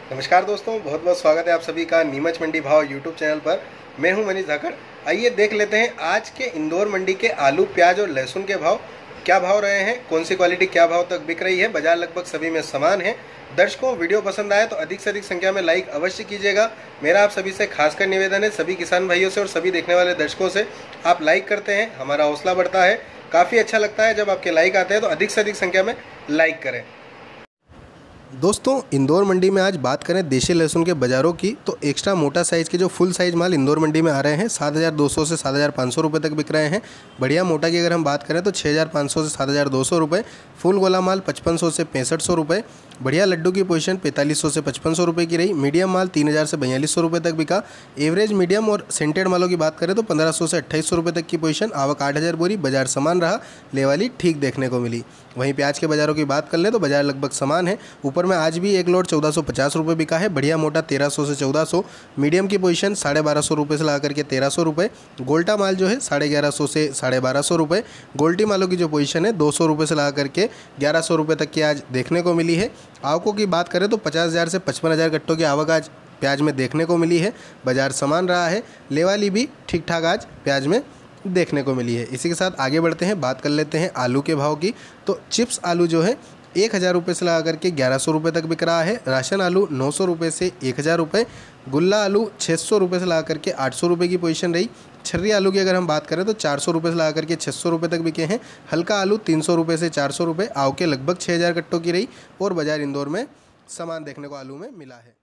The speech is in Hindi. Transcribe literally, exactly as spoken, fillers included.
नमस्कार दोस्तों, बहुत बहुत स्वागत है आप सभी का नीमच मंडी भाव यूट्यूब चैनल पर। मैं हूं मनीष धाकड़। आइए देख लेते हैं आज के इंदौर मंडी के आलू, प्याज और लहसुन के भाव क्या भाव रहे हैं, कौन सी क्वालिटी क्या भाव तक बिक रही है। बाजार लगभग सभी में समान है। दर्शकों, वीडियो पसंद आए तो अधिक से अधिक संख्या में लाइक अवश्य कीजिएगा। मेरा आप सभी से खासकर निवेदन है, सभी किसान भाइयों से और सभी देखने वाले दर्शकों से, आप लाइक करते हैं हमारा हौसला बढ़ता है। काफ़ी अच्छा लगता है जब आपके लाइक आते हैं, तो अधिक से अधिक संख्या में लाइक करें। दोस्तों, इंदौर मंडी में आज बात करें देशी लहसुन के बाज़ारों की, तो एक्स्ट्रा मोटा साइज़ के जो फुल साइज़ माल इंदौर मंडी में आ रहे हैं सात हज़ार दो सौ से सात हज़ार पाँच सौ रुपये तक बिक रहे हैं। बढ़िया मोटा की अगर हम बात करें तो छः हज़ार पाँच सौ से सात हज़ार दो सौ रुपये। फुल गोला माल पचपन सौ से पैंसठ सौ रुपये। बढ़िया लड्डू की पोजीशन पैंतालीस सौ से पचपन सौ रुपये की रही। मीडियम माल तीन हज़ार से बयालीस सौ रुपये तक बिका। एवरेज मीडियम और सेंटेड मालों की बात करें तो पंद्रह सौ से अट्ठाईस सौ रुपये तक की पोजीशन। आवक आठ हज़ार बोरी। बाजार समान रहा, लेवाली ठीक देखने को मिली। वहीं प्याज के बाज़ारों की बात कर लें तो बाजार लगभग समान है। ऊपर में आज भी एक लोड चौदह सौ पचास रुपये बिका है। बढ़िया मोटा तेरह सौ से चौदह सौ। मीडियम की पोजीशन साढ़े बारह सौ रुपये से ला करके तेरह सौ रुपये। गोल्टा माल जो है साढ़े ग्यारह सौ से साढ़े बारह सौ रुपये। गोल्टी मालों की जो पोजीशन है दो सौ रुपये से ला करके ग्यारह सौ रुपये तक की आज देखने को मिली है। आवकों की बात करें तो पचास हज़ार से पचपन हज़ार कट्टों की आवक आज प्याज में देखने को मिली है। बाजार समान रहा है, लेवाली भी ठीक ठाक आज प्याज में देखने को मिली है। इसी के साथ आगे बढ़ते हैं, बात कर लेते हैं आलू के भाव की। तो चिप्स आलू जो है एक हज़ार रुपये से लगा करके ग्यारह सौ रुपये तक बिक रहा है। राशन आलू नौ सौ रुपये से एक हज़ार रुपये। गुल्ला आलू छः सौ रुपये से लगा करके आठ सौ रुपये की पोजीशन रही। छर्री आलू की अगर हम बात करें तो चार सौ रुपये से लगा करके छः सौ रुपये तक बिके हैं। हल्का आलू तीन सौ रुपये से चार सौ रुपये। आवके लगभग छः हज़ार कट्टों की रही और बाजार इंदौर में सामान देखने को आलू में मिला है।